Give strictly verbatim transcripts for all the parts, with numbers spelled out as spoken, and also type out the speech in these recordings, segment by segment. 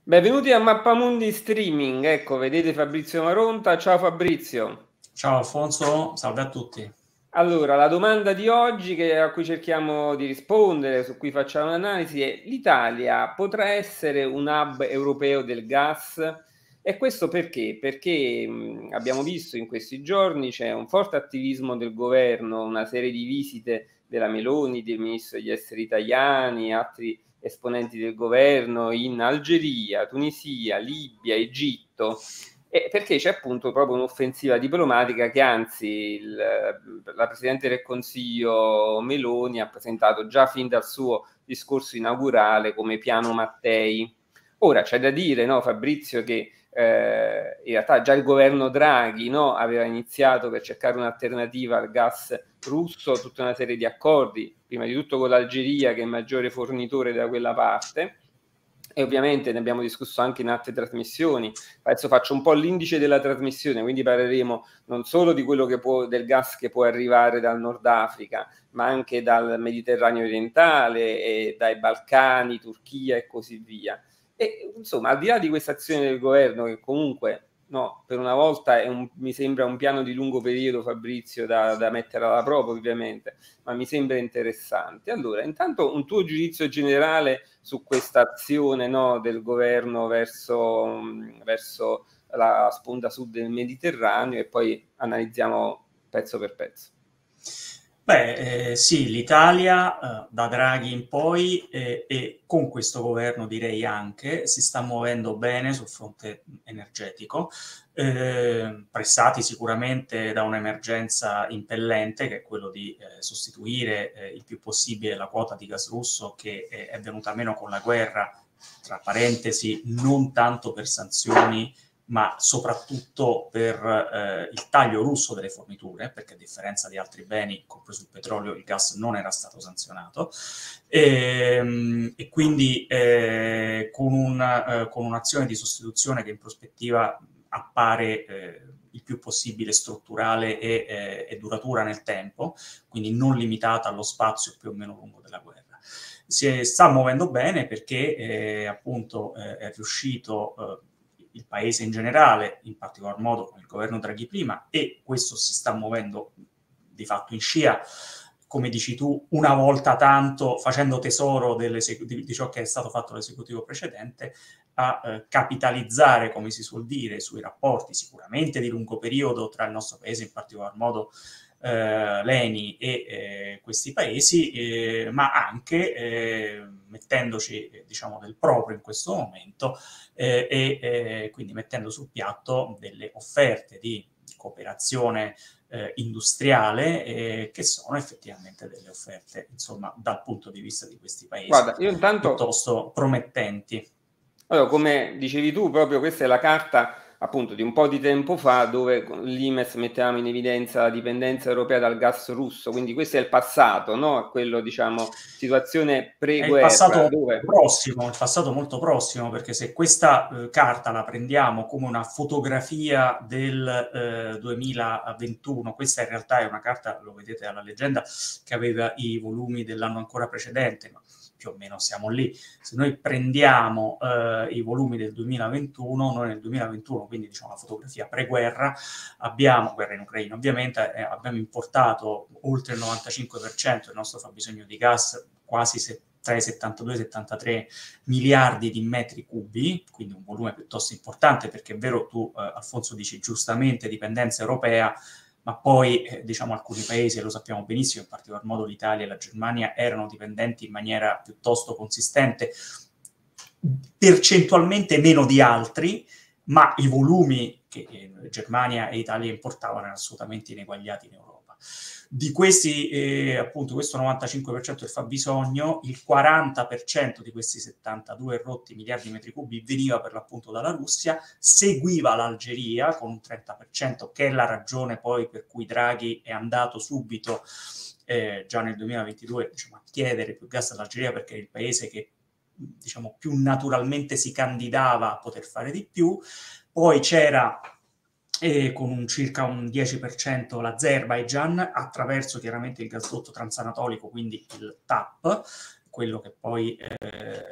Benvenuti a Mappamundi Streaming, ecco, vedete Fabrizio Maronta. Ciao Fabrizio. Ciao Alfonso, salve a tutti. Allora, la domanda di oggi che- a cui cerchiamo di rispondere, su cui facciamo un'analisi è: l'Italia potrà essere un hub europeo del gas? E questo perché? Perché mh, abbiamo visto in questi giorni c'è un forte attivismo del governo, una serie di visite della Meloni, del ministro degli esteri italiani, altri esponenti del governo in Algeria, Tunisia, Libia, Egitto. E perché c'è appunto proprio un'offensiva diplomatica che anzi il, la Presidente del Consiglio Meloni ha presentato già fin dal suo discorso inaugurale come piano Mattei. Ora c'è da dire, no, Fabrizio, che eh, in realtà già il governo Draghi, no, aveva iniziato per cercare un'alternativa al gas russo tutta una serie di accordi, prima di tutto con l'Algeria che è il maggiore fornitore da quella parte. E ovviamente ne abbiamo discusso anche in altre trasmissioni. Adesso faccio un po' l'indice della trasmissione, quindi parleremo non solo di quello che può, del gas che può arrivare dal Nord Africa, ma anche dal Mediterraneo orientale, e dai Balcani, Turchia e così via. E insomma, al di là di questa azione del governo, che comunque no, per una volta è un, mi sembra un piano di lungo periodo, Fabrizio, da, da mettere alla prova ovviamente, ma mi sembra interessante. Allora, intanto un tuo giudizio generale su questa azione, no, del governo verso, verso la sponda sud del Mediterraneo, e poi analizziamo pezzo per pezzo. Beh, eh, sì, l'Italia, eh, da Draghi in poi, eh, e con questo governo direi anche, si sta muovendo bene sul fronte energetico, eh, pressati sicuramente da un'emergenza impellente, che è quello di eh, sostituire eh, il più possibile la quota di gas russo che eh, è venuta meno con la guerra, tra parentesi, non tanto per sanzioni ma soprattutto per eh, il taglio russo delle forniture, perché a differenza di altri beni, compreso il petrolio, il gas non era stato sanzionato, e, e quindi eh, con, un, eh, con un'azione di sostituzione che in prospettiva appare eh, il più possibile strutturale e, eh, e duratura nel tempo, quindi non limitata allo spazio più o meno lungo della guerra. Si sta muovendo bene perché eh, appunto eh, è riuscito eh, il paese in generale, in particolar modo con il governo Draghi prima, e questo si sta muovendo di fatto in scia, come dici tu, una volta tanto, facendo tesoro di, di ciò che è stato fatto l'esecutivo precedente, a eh, capitalizzare, come si suol dire, sui rapporti sicuramente di lungo periodo tra il nostro paese, in particolar modo eh, l'Eni e eh, questi paesi, eh, ma anche eh, mettendoci eh, diciamo del proprio in questo momento eh, e eh, quindi mettendo sul piatto delle offerte di cooperazione eh, industriale eh, che sono effettivamente delle offerte, insomma, dal punto di vista di questi paesi Guarda, io intanto, piuttosto promettenti. allora, come dicevi tu, proprio questa è la carta appunto di un po' di tempo fa dove con l'I M E S mettevamo in evidenza la dipendenza europea dal gas russo, quindi questo è il passato, no? A quello, diciamo, situazione È il pre-guerra, passato dove prossimo, il passato molto prossimo, perché se questa eh, carta la prendiamo come una fotografia del eh, duemilaventuno, questa in realtà è una carta, lo vedete dalla leggenda, che aveva i volumi dell'anno ancora precedente, ma più o meno siamo lì. Se noi prendiamo eh, i volumi del duemilaventuno, noi nel duemilaventuno, quindi diciamo la fotografia pre-guerra, abbiamo, guerra in Ucraina ovviamente, eh, abbiamo importato oltre il novantacinque per cento del nostro fabbisogno di gas, quasi se, tra i settantadue e i settantatré miliardi di metri cubi, quindi un volume piuttosto importante, perché è vero, tu eh, Alfonso dici giustamente dipendenza europea, ma poi eh, diciamo alcuni paesi, e lo sappiamo benissimo, in particolar modo l'Italia e la Germania, erano dipendenti in maniera piuttosto consistente, percentualmente meno di altri, ma i volumi che eh, Germania e Italia importavano erano assolutamente ineguagliati in Europa. Di questi, eh, appunto, questo novantacinque per cento del fabbisogno, il quaranta per cento di questi settantadue rotti miliardi di metri cubi veniva per l'appunto dalla Russia, seguiva l'Algeria con un trenta per cento, che è la ragione poi per cui Draghi è andato subito eh, già nel duemilaventidue diciamo, a chiedere più gas all'Algeria, perché è il paese che diciamo più naturalmente si candidava a poter fare di più. Poi c'era e con un circa un dieci per cento l'Azerbaigian, attraverso chiaramente il gasdotto transanatolico, quindi il TAP, quello che poi eh,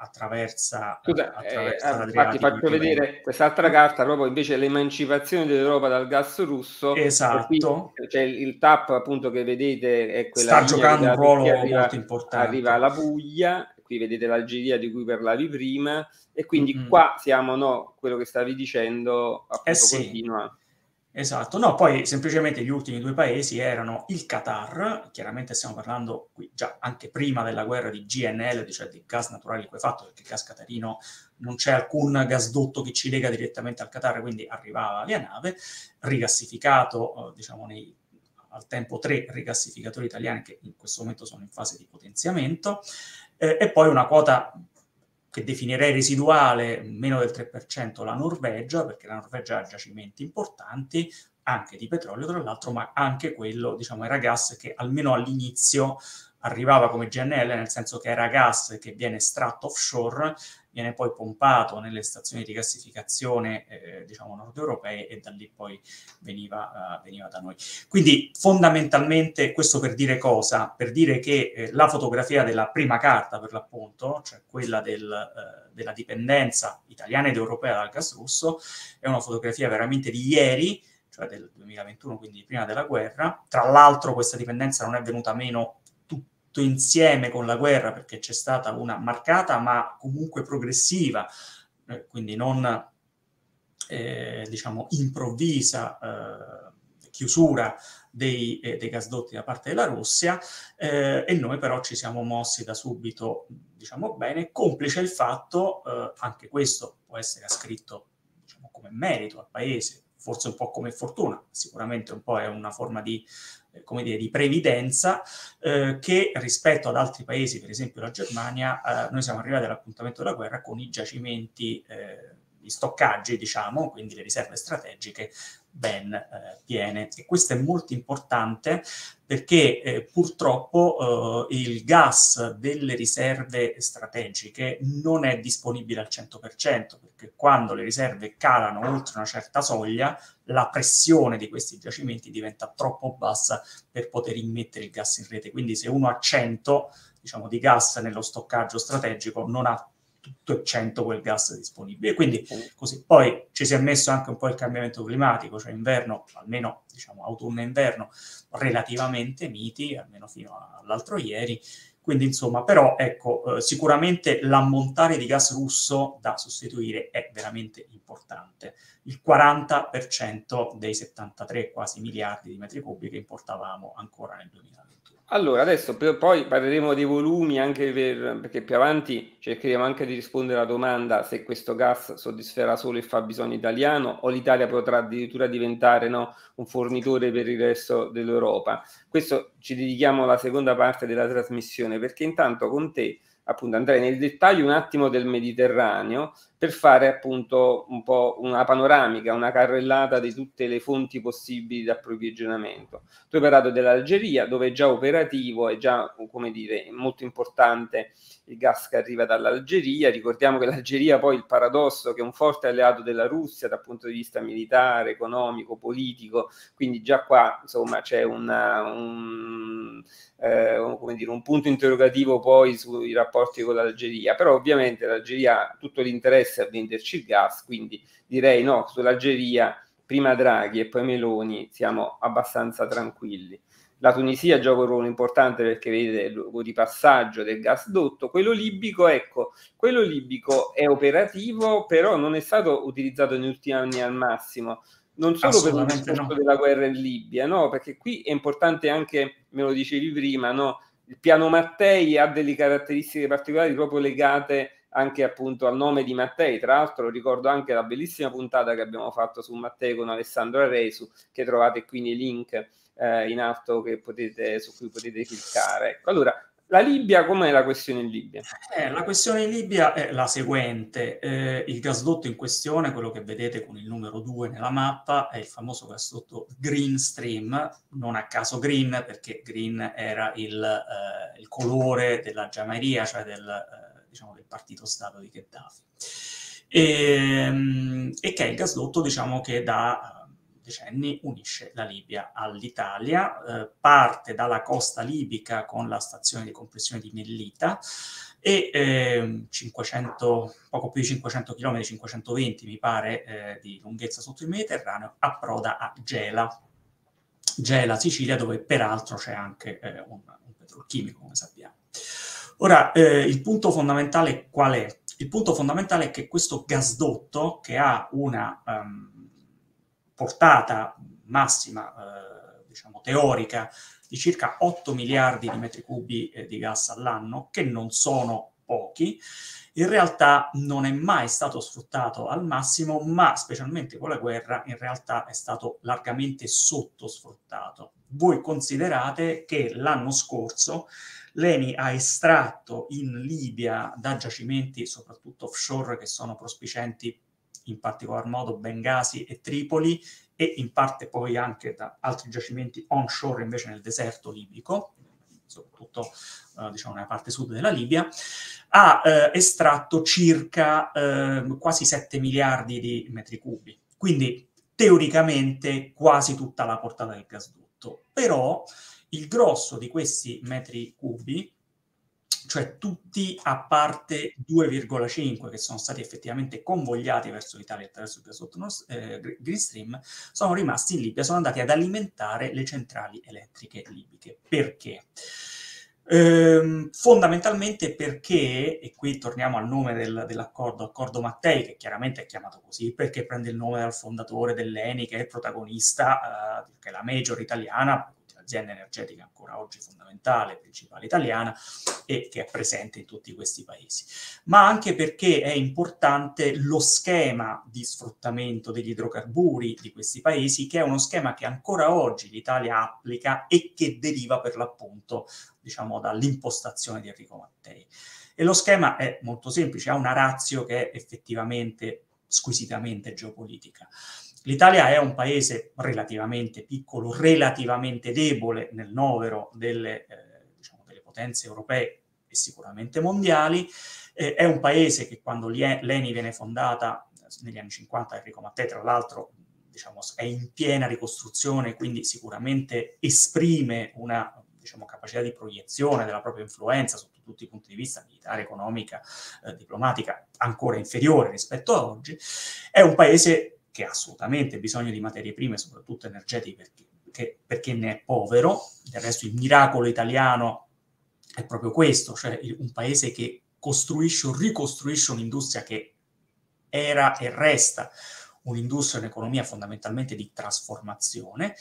attraversa, eh, Scusa, eh, attraversa ah, infatti l'Adriatico in faccio Tirrenia. vedere quest'altra carta, proprio invece l'emancipazione dell'Europa dal gas russo, e qui Esatto, c'è il, il TAP appunto che vedete, è quella sta linea che giocando un dalla Turchia ruolo molto arriva, arriva importante. alla Puglia, qui vedete l'Algeria di cui parlavi prima, e quindi Mm-mm. qua siamo, no, quello che stavi dicendo Eh appunto sì, continua. esatto. No, poi semplicemente gli ultimi due paesi erano il Qatar, chiaramente stiamo parlando qui già anche prima della guerra di G N L, cioè di gas naturale liquefatto, perché il gas qatarino non c'è alcun gasdotto che ci lega direttamente al Qatar, quindi arrivava via nave, rigassificato, eh, diciamo nei, al tempo tre rigassificatori italiani che in questo momento sono in fase di potenziamento, eh, e poi una quota che definirei residuale, meno del tre per cento la Norvegia, perché la Norvegia ha giacimenti importanti, anche di petrolio tra l'altro, ma anche quello, diciamo, era gas che almeno all'inizio arrivava come G N L, nel senso che era gas che viene estratto offshore, viene poi pompato nelle stazioni di gassificazione, eh, diciamo, nord europee, e da lì poi veniva, uh, veniva da noi. Quindi fondamentalmente questo per dire cosa? Per dire che eh, la fotografia della prima carta, per l'appunto, cioè quella del, eh, della dipendenza italiana ed europea dal gas russo, è una fotografia veramente di ieri, cioè del duemilaventuno, quindi prima della guerra. Tra l'altro questa dipendenza non è venuta meno tutto insieme con la guerra, perché c'è stata una marcata ma comunque progressiva, eh, quindi non eh, diciamo improvvisa eh, chiusura dei, eh, dei gasdotti da parte della Russia, eh, e noi però ci siamo mossi da subito, diciamo bene, complice il fatto, eh, anche questo può essere ascritto, diciamo, come merito al paese, forse un po' come fortuna, sicuramente un po' è una forma di, eh, come dire, di previdenza, eh, che rispetto ad altri paesi, per esempio la Germania, eh, noi siamo arrivati all'appuntamento della guerra con i giacimenti, eh, gli stoccaggi, diciamo, quindi le riserve strategiche ben eh, piene. E questo è molto importante perché eh, purtroppo eh, il gas delle riserve strategiche non è disponibile al cento per cento, perché quando le riserve calano oltre una certa soglia, la pressione di questi giacimenti diventa troppo bassa per poter immettere il gas in rete. Quindi se uno ha cento, diciamo, di gas nello stoccaggio strategico, non ha tutto e cento quel gas disponibile. Quindi così. Poi ci si è messo anche un po' il cambiamento climatico, cioè inverno, almeno diciamo autunno e inverno, relativamente miti, almeno fino all'altro ieri. Quindi insomma, però ecco, eh, sicuramente l'ammontare di gas russo da sostituire è veramente importante. Il quaranta per cento dei settantatré quasi miliardi di metri cubi che importavamo ancora nel duemilaventuno. Allora, adesso per- poi parleremo dei volumi, anche per, perché più avanti cercheremo anche di rispondere alla domanda se questo gas soddisferà solo il fabbisogno italiano o l'Italia potrà addirittura diventare, no, un fornitore per il resto dell'Europa. Questo ci dedichiamo alla seconda parte della trasmissione, perché intanto con te appunto andrei nel dettaglio un attimo del Mediterraneo per fare appunto un po' una panoramica, una carrellata di tutte le fonti possibili di approvvigionamento. Tu hai parlato dell'Algeria, dove è già operativo, è già, come dire, molto importante il gas che arriva dall'Algeria. Ricordiamo che l'Algeria poi il paradosso che è un forte alleato della Russia dal punto di vista militare, economico, politico, quindi già qua insomma c'è una, un, eh, un, come dire, un punto interrogativo poi sui rapporti con l'Algeria, però ovviamente l'Algeria ha tutto l'interesse a venderci il gas, quindi direi no, sull'Algeria prima Draghi e poi Meloni siamo abbastanza tranquilli. La Tunisia gioca un ruolo importante perché vede il ripassaggio del gasdotto. Quello libico, ecco, quello libico è operativo, però non è stato utilizzato negli ultimi anni al massimo, non solo per un Assolutamente discorso no. della guerra in Libia, no, perché qui è importante anche, me lo dicevi prima, no, il piano Mattei ha delle caratteristiche particolari proprio legate anche appunto al nome di Mattei. Tra l'altro ricordo anche la bellissima puntata che abbiamo fatto su Mattei con Alessandro Aresu, che trovate qui nei link eh, in alto che potete, su cui potete cliccare. Ecco, allora, la Libia, com'è la questione in Libia? Eh, la questione in Libia è la seguente. Eh, il gasdotto in questione, quello che vedete con il numero due nella mappa, è il famoso gasdotto Green Stream, non a caso green, perché green era il, eh, il colore della Giamahiria, cioè del, eh, diciamo, del partito Stato di Gheddafi. E, e che è il gasdotto, diciamo, che da decenni unisce la Libia all'Italia, eh, parte dalla costa libica con la stazione di compressione di Mellita e eh, cinquecento, poco più di cinquecento chilometri, cinquecentoventi mi pare, eh, di lunghezza sotto il Mediterraneo, approda a Gela, Gela, Sicilia, dove peraltro c'è anche eh, un, un petrolchimico, come sappiamo. Ora, eh, il punto fondamentale qual è? Il punto fondamentale è che questo gasdotto, che ha una um, portata massima, eh, diciamo teorica, di circa otto miliardi di metri cubi eh, di gas all'anno, che non sono pochi, in realtà non è mai stato sfruttato al massimo, ma specialmente con la guerra in realtà è stato largamente sottosfruttato. Voi considerate che l'anno scorso l'Eni ha estratto in Libia da giacimenti, soprattutto offshore, che sono prospicienti in particolar modo Bengasi e Tripoli, e in parte poi anche da altri giacimenti onshore invece nel deserto libico, soprattutto eh, diciamo nella parte sud della Libia, ha eh, estratto circa eh, quasi sette miliardi di metri cubi. Quindi teoricamente quasi tutta la portata del gasdotto. Però il grosso di questi metri cubi, cioè tutti a parte due virgola cinque che sono stati effettivamente convogliati verso l'Italia attraverso il gasdotto eh, Green Stream, sono rimasti in Libia, sono andati ad alimentare le centrali elettriche libiche. Perché? Ehm, fondamentalmente perché, e qui torniamo al nome del, dell'accordo, accordo Mattei, che chiaramente è chiamato così perché prende il nome dal fondatore dell'Eni, che è il protagonista, eh, che è la major italiana, azienda energetica ancora oggi fondamentale, principale italiana, e che è presente in tutti questi paesi. Ma anche perché è importante lo schema di sfruttamento degli idrocarburi di questi paesi, che è uno schema che ancora oggi l'Italia applica e che deriva per l'appunto, diciamo, dall'impostazione di Enrico Mattei. E lo schema è molto semplice, ha una ratio che è effettivamente squisitamente geopolitica. L'Italia è un paese relativamente piccolo, relativamente debole nel novero delle, eh, diciamo, delle potenze europee e sicuramente mondiali. Eh, è un paese che quando l'Eni viene fondata negli anni cinquanta, Enrico Mattei tra l'altro diciamo, è in piena ricostruzione, quindi sicuramente esprime una diciamo, capacità di proiezione della propria influenza sotto tutti i punti di vista, militare, economica, eh, diplomatica, ancora inferiore rispetto a oggi. È un paese che ha assolutamente bisogno di materie prime, soprattutto energetiche, perché, perché, perché ne è povero. Del resto il miracolo italiano è proprio questo, cioè un paese che costruisce o ricostruisce un'industria che era e resta un'industria, un'economia fondamentalmente di trasformazione.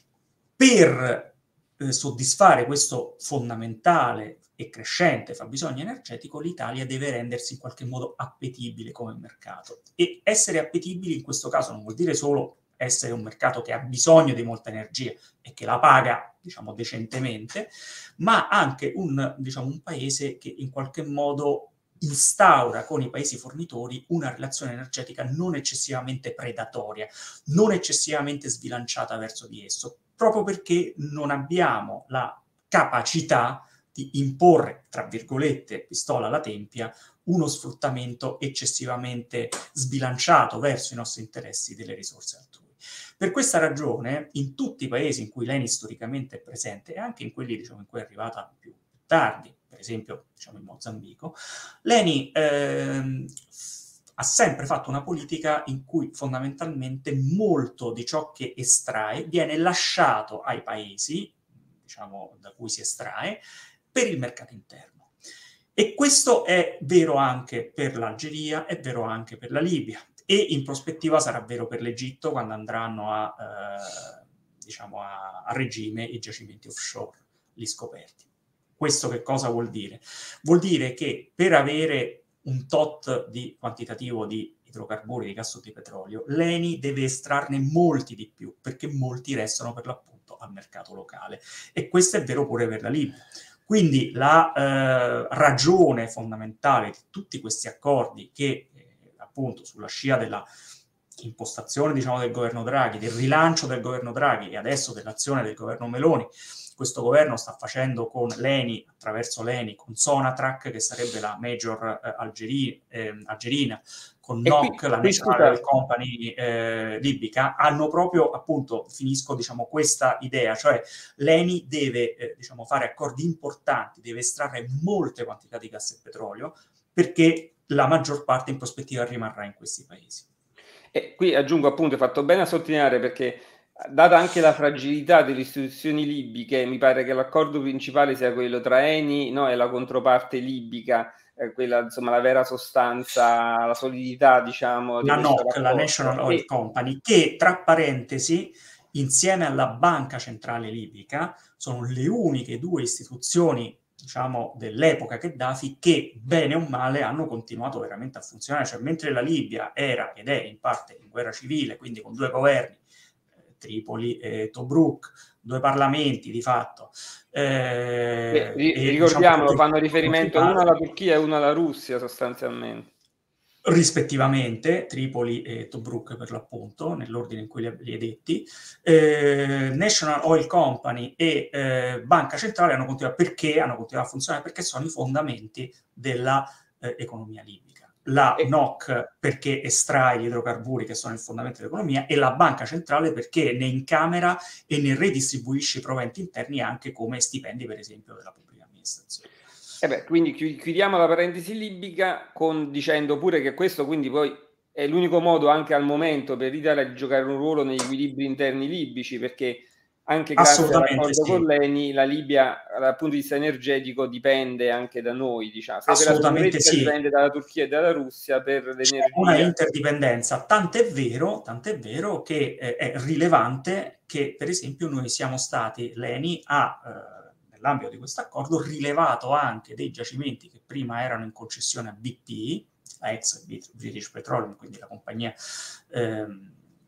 Per eh, soddisfare questo fondamentale e crescente fabbisogno energetico, l'Italia deve rendersi in qualche modo appetibile come mercato. E essere appetibili in questo caso non vuol dire solo essere un mercato che ha bisogno di molta energia e che la paga, diciamo, decentemente, ma anche un, diciamo, un paese che in qualche modo instaura con i paesi fornitori una relazione energetica non eccessivamente predatoria, non eccessivamente sbilanciata verso di esso, proprio perché non abbiamo la capacità di imporre, tra virgolette, pistola alla tempia, uno sfruttamento eccessivamente sbilanciato verso i nostri interessi delle risorse altrui. Per questa ragione, in tutti i paesi in cui l'Eni storicamente è presente, e anche in quelli diciamo, in cui è arrivata più tardi, per esempio diciamo, in Mozambico, l'Eni ehm, ha sempre fatto una politica in cui fondamentalmente molto di ciò che estrae viene lasciato ai paesi, diciamo, da cui si estrae, per il mercato interno. E questo è vero anche per l'Algeria, è vero anche per la Libia, e in prospettiva sarà vero per l'Egitto quando andranno a, eh, diciamo a, a regime i giacimenti offshore, lì scoperti. Questo che cosa vuol dire? Vuol dire che per avere un tot di quantitativo di idrocarburi, di gas o di petrolio, l'Eni deve estrarne molti di più, perché molti restano per l'appunto al mercato locale. E questo è vero pure per la Libia. Quindi la eh, ragione fondamentale di tutti questi accordi che, eh, appunto, sulla scia della impostazione, diciamo, del governo Draghi, del rilancio del governo Draghi e adesso dell'azione del governo Meloni, questo governo sta facendo con l'Eni, attraverso l'Eni, con Sonatrach, che sarebbe la major eh, algeri, eh, algerina, con E N O qui, C, la qui National scusa, Oil Company eh, libica, hanno proprio, appunto, finisco, diciamo, questa idea, cioè l'Eni deve, eh, diciamo, fare accordi importanti, deve estrarre molte quantità di gas e petrolio, perché la maggior parte in prospettiva rimarrà in questi paesi. e qui aggiungo appunto, hai fatto bene a sottolineare perché data anche la fragilità delle istituzioni libiche, mi pare che l'accordo principale sia quello tra Eni, no, e la controparte libica, eh, quella insomma la vera sostanza, la solidità diciamo di La questo N O C, la rapporto. National Oil E, Company, che tra parentesi, insieme alla Banca Centrale Libica, sono le uniche due istituzioni, diciamo, dell'epoca Gheddafi che, bene o male, hanno continuato veramente a funzionare. Cioè, mentre la Libia era ed è in parte in guerra civile, quindi con due governi, eh, Tripoli e Tobruk, due parlamenti di fatto, e eh, ri- e diciamo tutto ricordiamolo, il fanno conflitto riferimento uno principale, alla Turchia e uno alla Russia sostanzialmente. rispettivamente, Tripoli e Tobruk per l'appunto, nell'ordine in cui li, li hai detti, eh, National Oil Company e eh, Banca Centrale hanno continuato, perché hanno continuato a funzionare? Perché sono i fondamenti dell'economia eh, libica. La E, N O C perché estrae gli idrocarburi che sono il fondamento dell'economia e la Banca Centrale perché ne incamera e ne redistribuisce i proventi interni anche come stipendi, per esempio, della pubblica amministrazione. E beh, quindi chiudiamo la parentesi libica con, dicendo pure che questo quindi poi è l'unico modo anche al momento per l'Italia di giocare un ruolo negli equilibri interni libici, perché anche grazie Assolutamente all'accordo con sì. l'Eni la Libia dal punto di vista energetico dipende anche da noi, diciamo. Se per la Assolutamente sicurezza sì. dipende dalla Turchia e dalla Russia, per C'è una l'energia. interdipendenza, tant'è vero, tant'è vero che eh, è rilevante che, per esempio, noi siamo stati, l'Eni ha, eh, nell'ambito di questo accordo, rilevato anche dei giacimenti che prima erano in concessione a B P, la ex British Petroleum, quindi la compagnia ehm,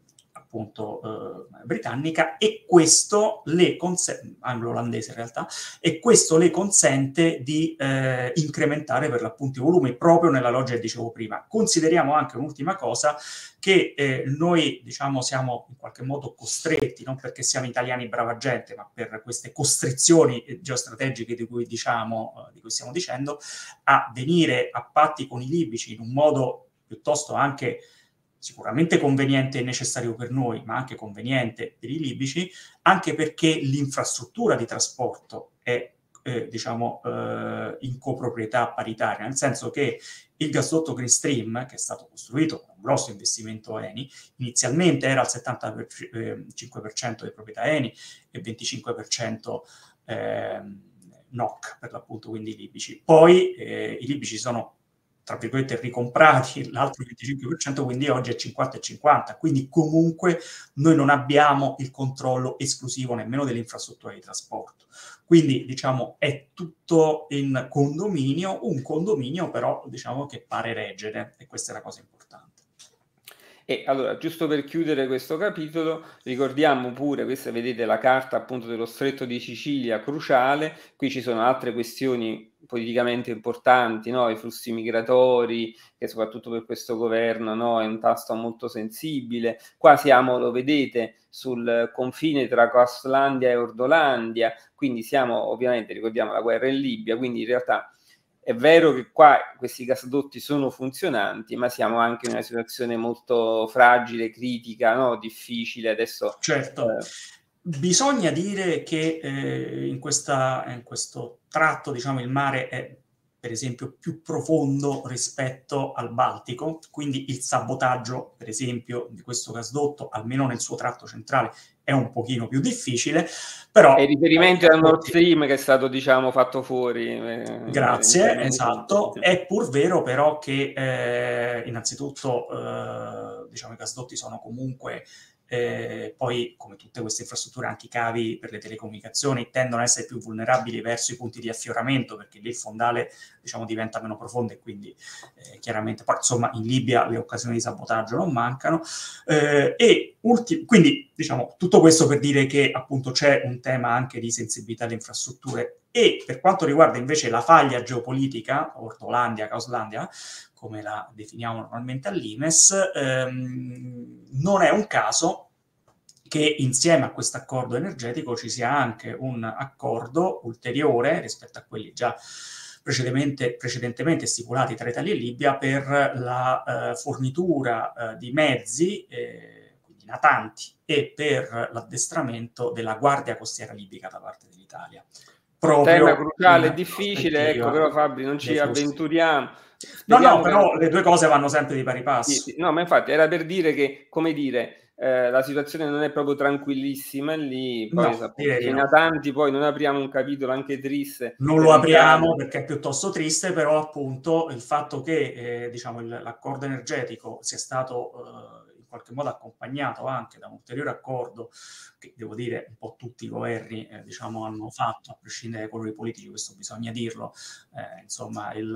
appunto eh, britannica, e questo le consente, anglo-olandese in realtà, e questo le consente di eh, incrementare per l'appunto i volumi proprio nella logica che dicevo prima. Consideriamo anche un'ultima cosa, che eh, noi diciamo siamo in qualche modo costretti, non perché siamo italiani brava gente, ma per queste costrizioni geostrategiche di cui diciamo, eh, di cui stiamo dicendo, a venire a patti con i libici in un modo piuttosto anche sicuramente conveniente e necessario per noi, ma anche conveniente per i libici, anche perché l'infrastruttura di trasporto è eh, diciamo eh, in coproprietà paritaria, nel senso che il gasdotto Green Stream, che è stato costruito con un grosso investimento Eni, inizialmente era al settantacinque per cento di proprietà Eni e venticinque per cento eh, N O C, per l'appunto, quindi i libici. Poi eh, i libici sono tra virgolette ricomprati l'altro venticinque per cento, quindi oggi è cinquanta e cinquanta, quindi comunque noi non abbiamo il controllo esclusivo nemmeno dell'infrastruttura di trasporto. Quindi diciamo è tutto in condominio, un condominio però diciamo che pare reggere, e questa è la cosa importante. E allora, giusto per chiudere questo capitolo, ricordiamo pure, questa vedete la carta appunto dello Stretto di Sicilia, cruciale, qui ci sono altre questioni politicamente importanti, no? I flussi migratori, che soprattutto per questo governo, no? È un tasto molto sensibile. Qua siamo, lo vedete, sul confine tra Coastlandia e Ordolandia, quindi siamo ovviamente, ricordiamo, la guerra in Libia, quindi in realtà è vero che qua questi gasdotti sono funzionanti, ma siamo anche in una situazione molto fragile, critica, no? Difficile. Adesso certo, eh, bisogna dire che eh, in, questa, in questo tratto, diciamo, il mare è per esempio più profondo rispetto al Baltico, quindi il sabotaggio, per esempio, di questo gasdotto, almeno nel suo tratto centrale, è un pochino più difficile, però... è il riferimento al Nord gasdotti, Stream che è stato, diciamo, fatto fuori. Eh, grazie, esatto. È pur vero però che eh, innanzitutto eh, diciamo, i gasdotti sono comunque eh, poi, come tutte queste infrastrutture, anche i cavi per le telecomunicazioni tendono ad essere più vulnerabili verso i punti di affioramento, perché lì il fondale diciamo, diventa meno profondo e quindi eh, chiaramente, poi insomma in Libia le occasioni di sabotaggio non mancano. Eh, e ulti- quindi diciamo tutto questo per dire che appunto c'è un tema anche di sensibilità alle infrastrutture. E per quanto riguarda invece la faglia geopolitica, Ortolandia, Causlandia, come la definiamo normalmente all'I M E S, ehm, non è un caso che insieme a questo accordo energetico ci sia anche un accordo ulteriore rispetto a quelli già precedentemente, precedentemente stipulati tra Italia e Libia per la eh, fornitura eh, di mezzi, eh, quindi natanti, e per l'addestramento della Guardia Costiera Libica da parte dell'Italia. Tema Proprio cruciale e difficile, ecco, però Fabri non ci avventuriamo. No, no, però che... le due cose vanno sempre di pari passo. Sì, sì. No, ma infatti era per dire che, come dire, eh, la situazione non è proprio tranquillissima lì, poi no, appunto, sui natanti poi non apriamo un capitolo anche triste. Non lo apriamo perché è piuttosto triste, però appunto il fatto che eh, diciamo, il, l'accordo energetico sia stato eh, in qualche modo accompagnato anche da un ulteriore accordo che, devo dire, un po' tutti i governi eh, diciamo, hanno fatto, a prescindere dai colori politici, questo bisogna dirlo, eh, insomma, il,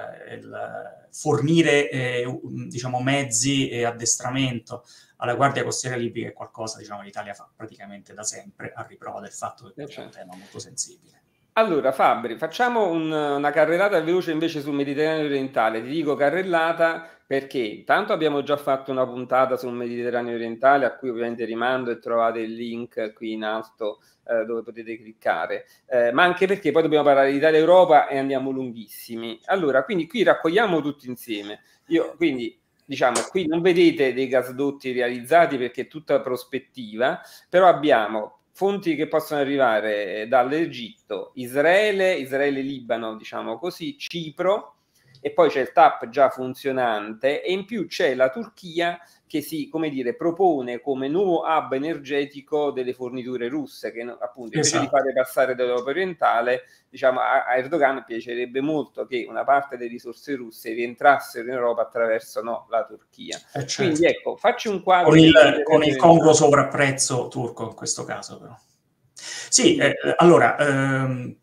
il fornire eh, diciamo, mezzi e addestramento alla Guardia Costiera Libica è qualcosa, diciamo, l'Italia fa praticamente da sempre, a riprova del fatto che è un tema molto sensibile. Allora, Fabri, facciamo un, una carrellata veloce invece sul Mediterraneo orientale. Ti dico carrellata perché intanto abbiamo già fatto una puntata sul Mediterraneo orientale, a cui ovviamente rimando e trovate il link qui in alto eh, dove potete cliccare, eh, ma anche perché poi dobbiamo parlare di Italia e Europa e andiamo lunghissimi. Allora, quindi qui raccogliamo tutti insieme. Io, quindi, diciamo, qui non vedete dei gasdotti realizzati perché è tutta prospettiva, però abbiamo fonti che possono arrivare dall'Egitto, Israele, Israele-Libano, diciamo così, Cipro, e poi c'è il T A P già funzionante, e in più c'è la Turchia che si, come dire, propone come nuovo hub energetico delle forniture russe, che appunto invece esatto. di fare passare dall'Europa orientale, diciamo, a, a Erdogan piacerebbe molto che una parte delle risorse russe rientrassero in Europa attraverso no, la Turchia. Eh certo. Quindi ecco, facci un quadro con il, con il congruo sovrapprezzo turco in questo caso, però. Sì, eh, allora, ehm,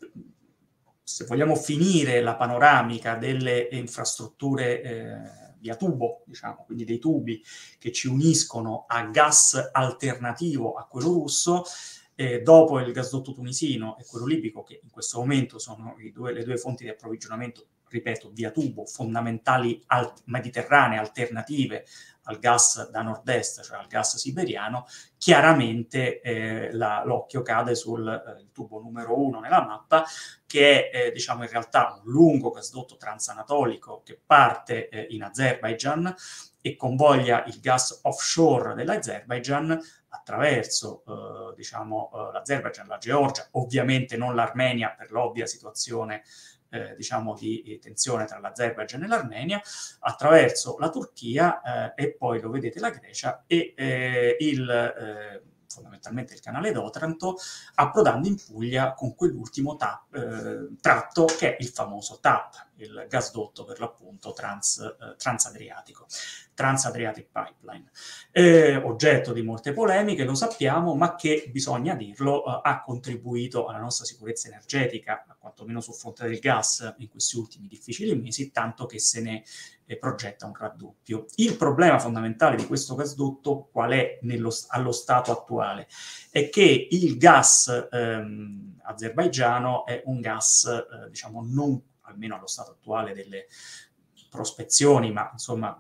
se vogliamo finire la panoramica delle infrastrutture eh, via tubo, diciamo, quindi dei tubi che ci uniscono a gas alternativo a quello russo, eh, dopo il gasdotto tunisino e quello libico, che in questo momento sono i due, le due fonti di approvvigionamento, ripeto, via tubo, fondamentali al- mediterranee, alternative al gas da nord-est, cioè al gas siberiano, chiaramente eh, la, l'occhio cade sul eh, tubo numero uno nella mappa, che è eh, diciamo in realtà un lungo gasdotto transanatolico che parte eh, in Azerbaijan e convoglia il gas offshore dell'Azerbaijan attraverso eh, diciamo eh, l'Azerbaijan, la Georgia, ovviamente non l'Armenia per l'ovvia situazione eh, diciamo di eh, tensione tra l'Azerbaijan e l'Armenia, attraverso la Turchia eh, e poi lo vedete la Grecia e eh, il eh, fondamentalmente il canale d'Otranto, approdando in Puglia con quell'ultimo tap, eh, tratto che è il famoso T A P, il gasdotto per l'appunto trans, eh, transadriatico, Trans-Adriatic Pipeline, eh, oggetto di molte polemiche, lo sappiamo, ma che, bisogna dirlo, eh, ha contribuito alla nostra sicurezza energetica, quantomeno sul fronte del gas, in questi ultimi difficili mesi, tanto che se ne eh, progetta un raddoppio. Il problema fondamentale di questo gasdotto qual è nello, allo stato attuale? È che il gas ehm, azerbaigiano è un gas, eh, diciamo, non, almeno allo stato attuale delle prospezioni, ma insomma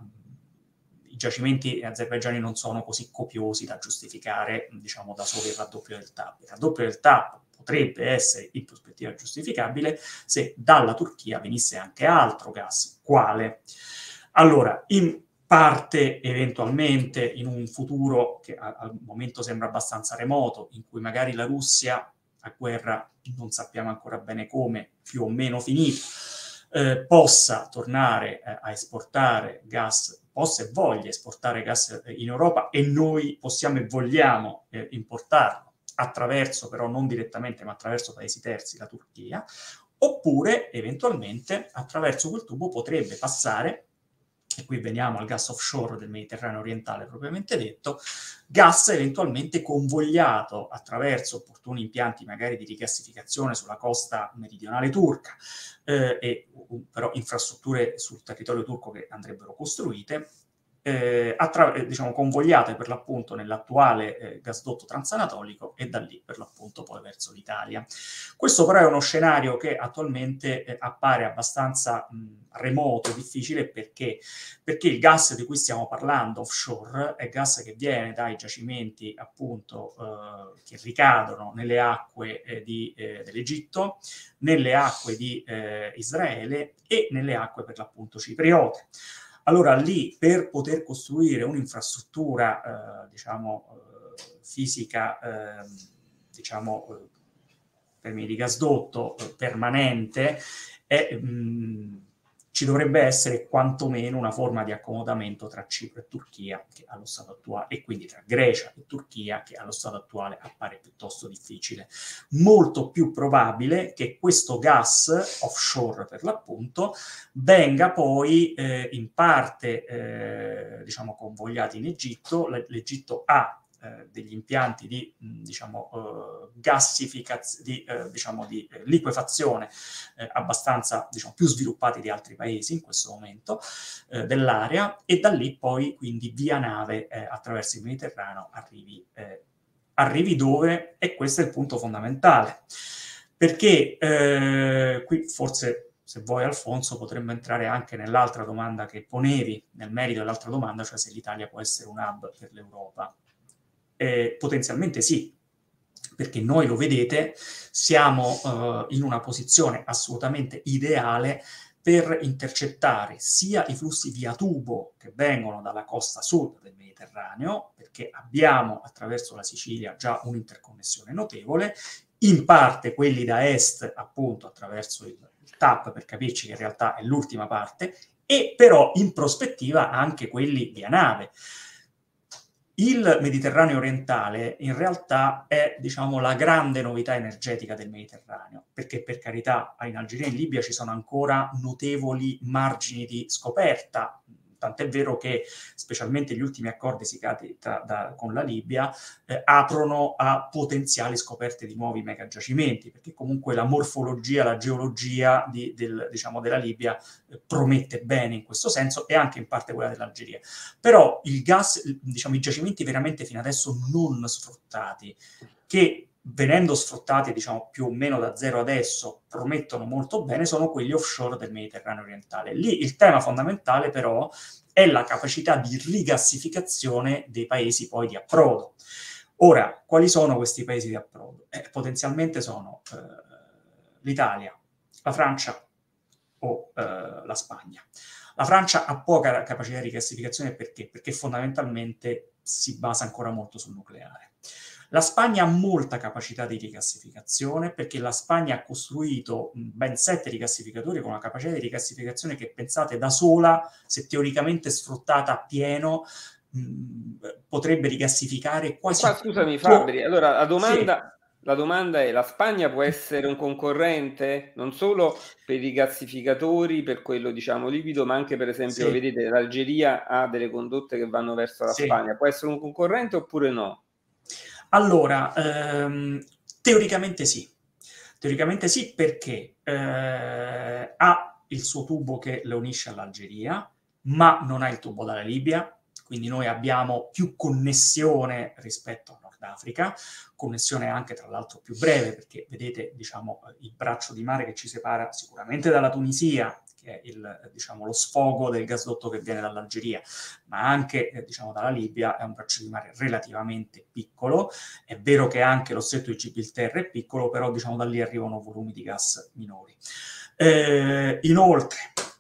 i giacimenti azerbaigiani non sono così copiosi da giustificare, diciamo, da solo il raddoppio del T A P. Il raddoppio del T A P potrebbe essere in prospettiva giustificabile se dalla Turchia venisse anche altro gas. Quale? Allora, in parte, eventualmente, in un futuro che al momento sembra abbastanza remoto, in cui magari la Russia, a guerra non sappiamo ancora bene come, più o meno finita, eh, possa tornare eh, a esportare gas, possa e voglia esportare gas in Europa e noi possiamo e vogliamo eh, importarlo attraverso, però non direttamente, ma attraverso paesi terzi, la Turchia, oppure eventualmente attraverso quel tubo potrebbe passare, e qui veniamo al gas offshore del Mediterraneo orientale propriamente detto, gas eventualmente convogliato attraverso opportuni impianti magari di rigassificazione sulla costa meridionale turca, eh, e, però infrastrutture sul territorio turco che andrebbero costruite, eh, attra- eh, diciamo, convogliate per l'appunto nell'attuale eh, gasdotto transanatolico e da lì per l'appunto poi verso l'Italia. Questo però è uno scenario che attualmente eh, appare abbastanza mh, remoto, difficile, perché? Perché il gas di cui stiamo parlando offshore è gas che viene dai giacimenti appunto eh, che ricadono nelle acque eh, di, eh, dell'Egitto, nelle acque di eh, Israele e nelle acque per l'appunto cipriote. Allora lì per poter costruire un'infrastruttura, eh, diciamo, eh, fisica, eh, diciamo, eh, in termini di gasdotto eh, permanente, è, mh, ci dovrebbe essere quantomeno una forma di accomodamento tra Cipro e Turchia, che allo stato attuale, e quindi tra Grecia e Turchia, che allo stato attuale appare piuttosto difficile. Molto più probabile che questo gas offshore, per l'appunto, venga poi eh, in parte eh, diciamo convogliato in Egitto. L'Egitto ha eh, degli impianti di diciamo eh, gassificazione, di, eh, diciamo, di eh, liquefazione eh, abbastanza diciamo più sviluppati di altri paesi in questo momento eh, dell'area, e da lì poi quindi via nave eh, attraverso il Mediterraneo arrivi eh, arrivi dove, e questo è il punto fondamentale, perché eh, qui forse, se vuoi Alfonso, potremmo entrare anche nell'altra domanda che ponevi, nel merito dell'altra domanda, cioè se l'Italia può essere un hub per l'Europa. Eh, potenzialmente sì, perché noi, lo vedete, siamo eh, in una posizione assolutamente ideale per intercettare sia i flussi via tubo che vengono dalla costa sud del Mediterraneo, perché abbiamo attraverso la Sicilia già un'interconnessione notevole, in parte quelli da est appunto attraverso il, il T A P, per capirci che in realtà è l'ultima parte, e però in prospettiva anche quelli via nave. Il Mediterraneo orientale in realtà è, diciamo, la grande novità energetica del Mediterraneo, perché per carità in Algeria e in Libia ci sono ancora notevoli margini di scoperta, tant'è vero che specialmente gli ultimi accordi siglati tra, da, con la Libia eh, aprono a potenziali scoperte di nuovi megagiacimenti, perché comunque la morfologia, la geologia di, del, diciamo, della Libia eh, promette bene in questo senso, e anche in parte quella dell'Algeria. Però il gas, diciamo, i giacimenti veramente fino adesso non sfruttati, che venendo sfruttati diciamo più o meno da zero adesso, promettono molto bene, sono quelli offshore del Mediterraneo orientale. Lì il tema fondamentale però è la capacità di rigassificazione dei paesi poi di approdo. Ora, quali sono questi paesi di approdo? Eh, potenzialmente sono eh, l'Italia, la Francia o eh, la Spagna. La Francia ha poca capacità di rigassificazione perché? Perché fondamentalmente si basa ancora molto sul nucleare. La Spagna ha molta capacità di rigassificazione perché la Spagna ha costruito ben sette rigassificatori con una capacità di rigassificazione che, pensate, da sola, se teoricamente sfruttata a pieno, mh, potrebbe rigassificare quasi Qua scusami tutto. Fabri, allora la domanda, Sì. la domanda è: la Spagna può essere un concorrente non solo per i gassificatori, per quello diciamo liquido, ma anche per esempio, Sì. vedete, l'Algeria ha delle condotte che vanno verso la Sì. Spagna, può essere un concorrente oppure no? Allora, ehm, teoricamente sì. Teoricamente sì, perché eh, ha il suo tubo che lo unisce all'Algeria, ma non ha il tubo dalla Libia, quindi noi abbiamo più connessione rispetto al Nord Africa, connessione anche tra l'altro più breve, perché vedete, diciamo, il braccio di mare che ci separa sicuramente dalla Tunisia, che è il, diciamo, lo sfogo del gasdotto che viene dall'Algeria, ma anche eh, diciamo, dalla Libia, è un braccio di mare relativamente piccolo. È vero che anche lo stretto di Gibilterra è piccolo, però diciamo da lì arrivano volumi di gas minori. Eh, inoltre,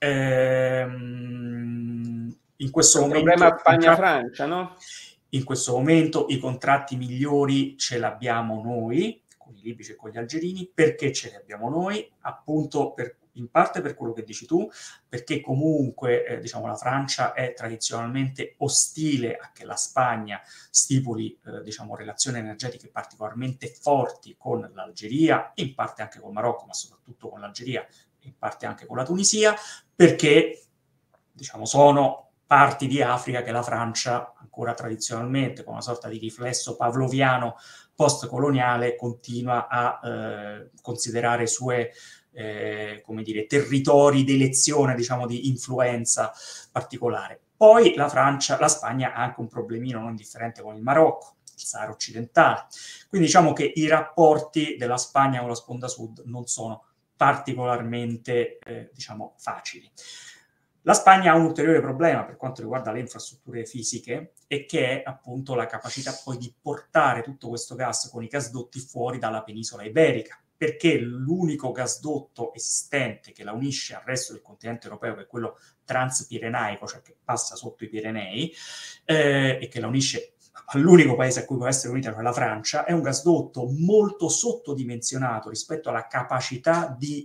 ehm, in questo È un momento problema Spagna-Francia, no? in questo momento i contratti migliori ce l'abbiamo noi, con i libici e con gli algerini. Perché ce li abbiamo noi? Appunto per, in parte per quello che dici tu, perché comunque eh, diciamo, la Francia è tradizionalmente ostile a che la Spagna stipuli eh, diciamo, relazioni energetiche particolarmente forti con l'Algeria, in parte anche con il Marocco, ma soprattutto con l'Algeria, in parte anche con la Tunisia, perché diciamo, sono parti di Africa che la Francia ancora tradizionalmente, con una sorta di riflesso pavloviano post-coloniale, continua a eh, considerare sue eh, come dire, territori di elezione, diciamo, di influenza particolare. Poi la Francia, la Spagna ha anche un problemino non indifferente con il Marocco, il Sahara occidentale. Quindi diciamo che i rapporti della Spagna con la sponda sud non sono particolarmente, eh, diciamo, facili. La Spagna ha un ulteriore problema per quanto riguarda le infrastrutture fisiche, e che è appunto la capacità poi di portare tutto questo gas con i gasdotti fuori dalla penisola iberica, perché l'unico gasdotto esistente che la unisce al resto del continente europeo, che è quello transpirenaico, cioè che passa sotto i Pirenei, eh, e che la unisce all'unico paese a cui può essere unita, cioè la Francia, è un gasdotto molto sottodimensionato rispetto alla capacità di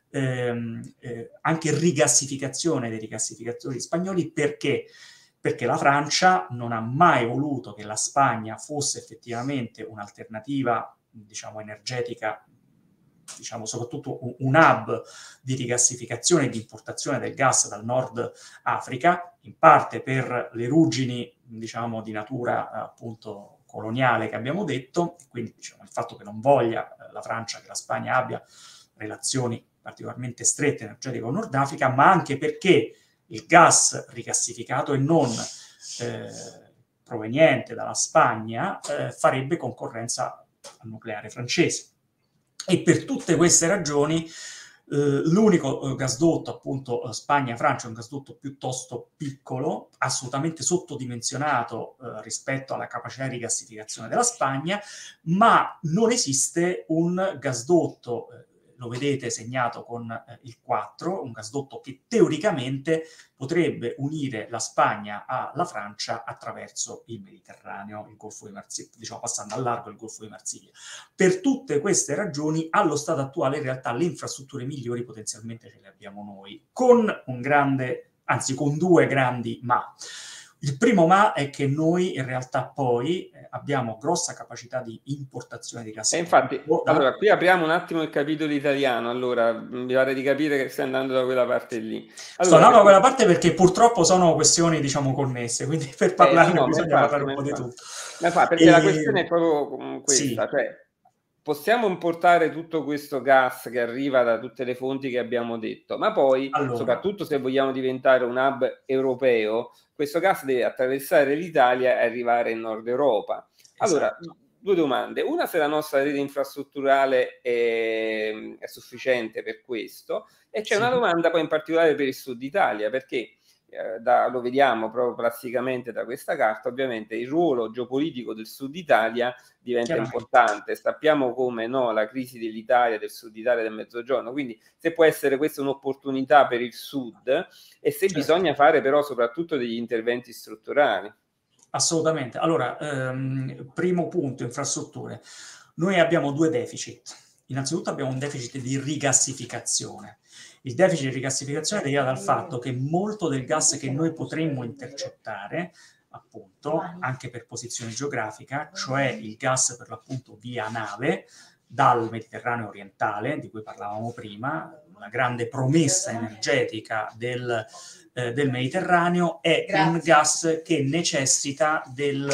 ehm, eh, anche rigassificazione dei rigassificatori spagnoli. Perché? Perché la Francia non ha mai voluto che la Spagna fosse effettivamente un'alternativa, diciamo, energetica, diciamo soprattutto un, un hub di rigassificazione e di importazione del gas dal Nord Africa, in parte per le ruggini, diciamo, di natura appunto coloniale che abbiamo detto, quindi diciamo, il fatto che non voglia eh, la Francia che la Spagna abbia relazioni particolarmente strette energetiche con Nord Africa, ma anche perché il gas rigassificato e non eh, proveniente dalla Spagna eh, farebbe concorrenza al nucleare francese. E per tutte queste ragioni eh, l'unico eh, gasdotto, appunto, Spagna-Francia, è un gasdotto piuttosto piccolo, assolutamente sottodimensionato eh, rispetto alla capacità di rigassificazione della Spagna, ma non esiste un gasdotto, eh, lo vedete segnato con eh, il quattro, un gasdotto che teoricamente potrebbe unire la Spagna alla Francia attraverso il Mediterraneo, il Golfo di Marsiglia, diciamo passando al largo del Golfo di Marsiglia. Per tutte queste ragioni, allo stato attuale, in realtà le infrastrutture migliori potenzialmente ce le abbiamo noi, con un grande, anzi con due grandi ma. Il primo ma è che noi in realtà poi eh, abbiamo grossa capacità di importazione di gas. E infatti, allora, qui apriamo un attimo il capitolo italiano, allora, mi pare di capire che stai andando da quella parte lì. Allora, Sto andando da quella parte perché purtroppo sono questioni, diciamo, connesse, quindi per parlarne eh, no, bisogna infatti, parlare un po' infatti. di tutto. Ma fa, perché e... la questione è proprio questa, sì. cioè, possiamo importare tutto questo gas che arriva da tutte le fonti che abbiamo detto, ma poi, allora, soprattutto se vogliamo diventare un hub europeo, questo gas deve attraversare l'Italia e arrivare in Nord Europa. Allora, esatto. Due domande. Una, se la nostra rete infrastrutturale è, è sufficiente per questo, e c'è sì. una domanda poi in particolare per il Sud Italia, perché eh, da, lo vediamo proprio plasticamente da questa carta, ovviamente il ruolo geopolitico del Sud Italia diventa importante. Sappiamo come no, la crisi dell'Italia, del Sud Italia e del Mezzogiorno, quindi se può essere questa un'opportunità per il Sud, e se certo. bisogna fare però soprattutto degli interventi strutturali. Assolutamente. Allora, ehm, primo punto, infrastrutture. Noi abbiamo due deficit. Innanzitutto abbiamo un deficit di rigassificazione. Il deficit di rigassificazione deriva dal fatto che molto del gas che noi potremmo intercettare, appunto, anche per posizione geografica, cioè il gas per l'appunto via nave, dal Mediterraneo orientale, di cui parlavamo prima, una grande promessa energetica del, eh, del Mediterraneo, è Grazie. un gas che necessita del,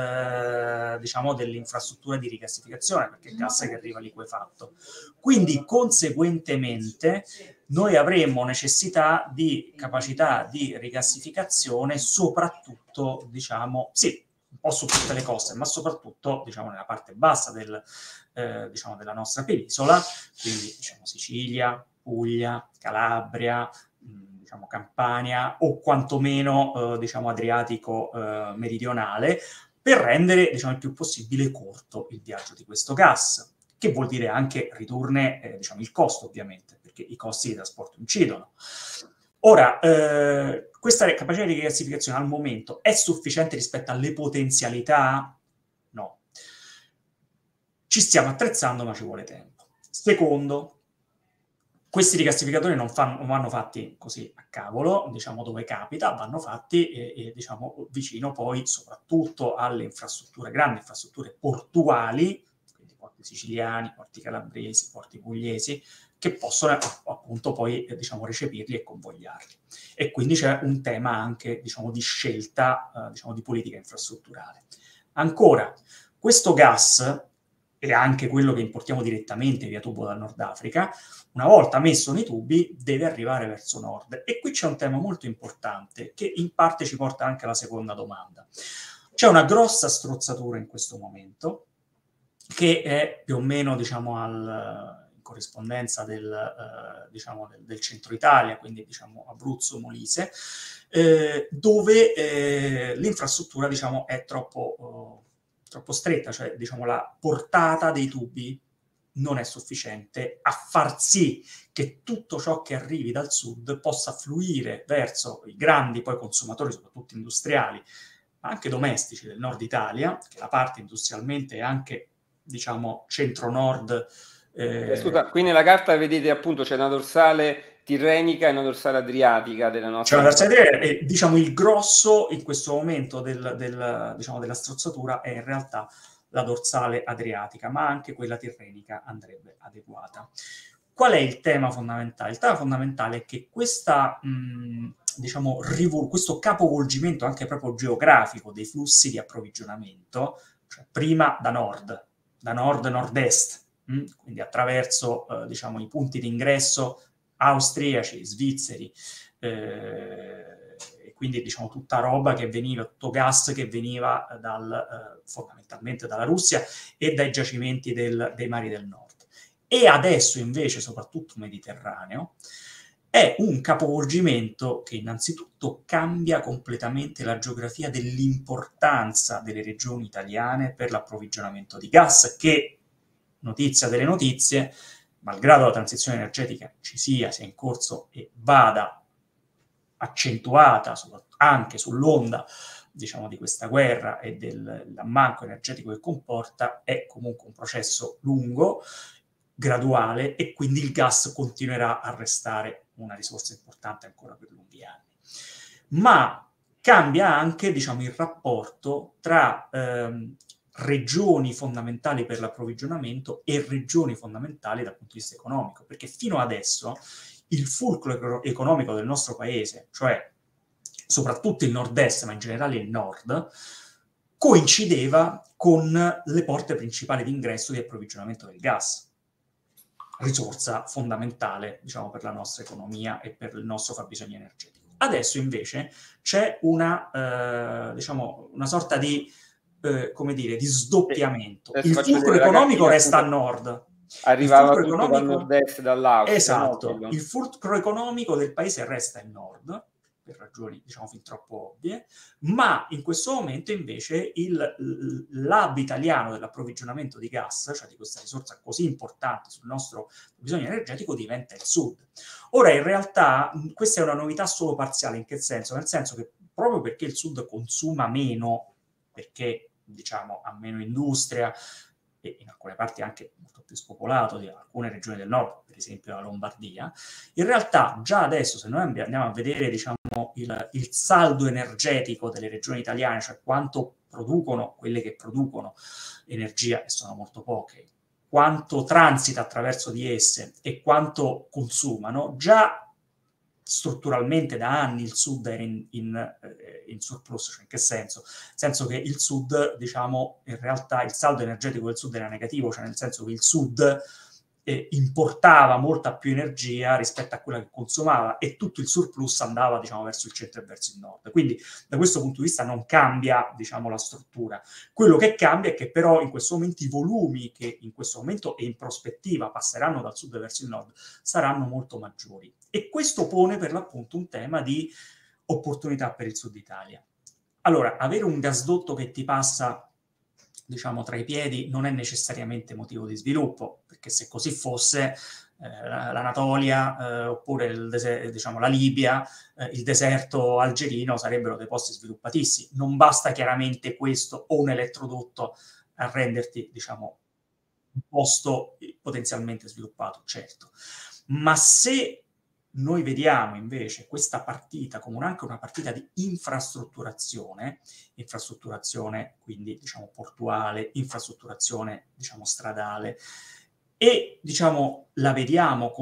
eh, diciamo, dell'infrastruttura di rigassificazione, perché è il gas che arriva liquefatto. Quindi, conseguentemente, noi avremmo necessità di capacità di rigassificazione, soprattutto, diciamo, sì, un po' su tutte le coste, ma soprattutto, diciamo, nella parte bassa del, eh, diciamo, della nostra penisola, quindi, diciamo, Sicilia, Puglia, Calabria, mh, diciamo, Campania, o quantomeno, eh, diciamo, Adriatico eh, meridionale, per rendere, diciamo, il più possibile corto il viaggio di questo gas, che vuol dire anche ridurne, eh, diciamo, il costo, ovviamente, perché i costi di trasporto incidono. Ora, eh, questa capacità di rigassificazione al momento è sufficiente rispetto alle potenzialità? No. Ci stiamo attrezzando, ma ci vuole tempo. Secondo, questi rigassificatori non, fanno, non vanno fatti così a cavolo, diciamo dove capita, vanno fatti e, e, diciamo, vicino poi soprattutto alle infrastrutture, grandi infrastrutture portuali, quindi porti siciliani, porti calabresi, porti pugliesi, che possono appunto poi, eh, diciamo, recepirli e convogliarli. E quindi c'è un tema anche, diciamo, di scelta, eh, diciamo, di politica infrastrutturale. Ancora, questo gas e anche quello che importiamo direttamente via tubo dal Nord Africa, una volta messo nei tubi deve arrivare verso nord. E qui c'è un tema molto importante che in parte ci porta anche alla seconda domanda. C'è una grossa strozzatura in questo momento che è più o meno, diciamo, al, in corrispondenza del, eh, diciamo, del, del centro Italia, quindi diciamo Abruzzo, Molise, eh, dove eh, l'infrastruttura, diciamo, è troppo... Oh, troppo stretta, cioè diciamo la portata dei tubi non è sufficiente a far sì che tutto ciò che arrivi dal sud possa fluire verso i grandi poi consumatori, soprattutto industriali, ma anche domestici del nord Italia, che la parte industrialmente è anche, diciamo, centro-nord. Eh, Scusa, qui nella carta vedete appunto c'è una dorsale tirrenica e una dorsale adriatica della C'è una nostra... dorsale tirrenica e diciamo il grosso in questo momento del, del, diciamo, della strozzatura è in realtà la dorsale adriatica, ma anche quella tirrenica andrebbe adeguata. Qual è il tema fondamentale? Il tema fondamentale è che questa, mh, diciamo, rivol- questo capovolgimento anche proprio geografico dei flussi di approvvigionamento, cioè prima da nord, da nord-nord-est, mh, quindi attraverso eh, diciamo, i punti di ingresso austriaci, svizzeri, eh, e quindi diciamo tutta roba che veniva, tutto gas che veniva dal, eh, fondamentalmente dalla Russia e dai giacimenti del, dei mari del nord. E adesso invece, soprattutto mediterraneo, è un capovolgimento che innanzitutto cambia completamente la geografia dell'importanza delle regioni italiane per l'approvvigionamento di gas, che, notizia delle notizie, malgrado la transizione energetica ci sia, sia in corso e vada accentuata anche sull'onda, diciamo, di questa guerra e dell'ammanco energetico che comporta, è comunque un processo lungo, graduale, e quindi il gas continuerà a restare una risorsa importante ancora per lunghi anni. Ma cambia anche, diciamo, il rapporto tra ehm, regioni fondamentali per l'approvvigionamento e regioni fondamentali dal punto di vista economico, perché fino adesso il fulcro economico del nostro paese, cioè soprattutto il nord-est, ma in generale il nord, coincideva con le porte principali di ingresso di approvvigionamento del gas, risorsa fondamentale, diciamo, per la nostra economia e per il nostro fabbisogno energetico. Adesso invece c'è una, eh, diciamo, una sorta di, eh, come dire, di sdoppiamento. Adesso Il fulcro economico resta a nord. Arrivava tutto economico... dal nord-est, dall'Austria. Esatto, no? il fulcro economico del paese resta il nord, per ragioni, diciamo, fin troppo ovvie, ma in questo momento invece il l'hub italiano dell'approvvigionamento di gas, cioè di questa risorsa così importante sul nostro bisogno energetico, diventa il sud. Ora, in realtà, questa è una novità solo parziale. In che senso? Nel senso che proprio perché il sud consuma meno, perché, diciamo, ha meno industria, e in alcune parti anche molto più spopolato di alcune regioni del nord, per esempio la Lombardia, in realtà già adesso, se noi andiamo a vedere, diciamo, il, il saldo energetico delle regioni italiane, cioè quanto producono quelle che producono energia, e sono molto poche, quanto transita attraverso di esse e quanto consumano, già strutturalmente da anni il sud era in, in, in surplus. Cioè, in che senso? Nel senso che il sud, diciamo, in realtà il saldo energetico del sud era negativo, cioè nel senso che il sud eh, importava molta più energia rispetto a quella che consumava, e tutto il surplus andava, diciamo, verso il centro e verso il nord. Quindi da questo punto di vista non cambia, diciamo, la struttura. Quello che cambia è che però in questo momento i volumi che in questo momento e in prospettiva passeranno dal sud verso il nord saranno molto maggiori. E questo pone per l'appunto un tema di opportunità per il Sud Italia. Allora, avere un gasdotto che ti passa, diciamo, tra i piedi non è necessariamente motivo di sviluppo, perché se così fosse, eh, l'Anatolia eh, oppure il dese- diciamo, la Libia, eh, il deserto algerino sarebbero dei posti sviluppatissimi. Non basta chiaramente questo o un elettrodotto a renderti, diciamo, un posto potenzialmente sviluppato, certo. Ma se noi vediamo invece questa partita come anche una partita di infrastrutturazione, infrastrutturazione quindi, diciamo, portuale, infrastrutturazione, diciamo, stradale, e, diciamo, la vediamo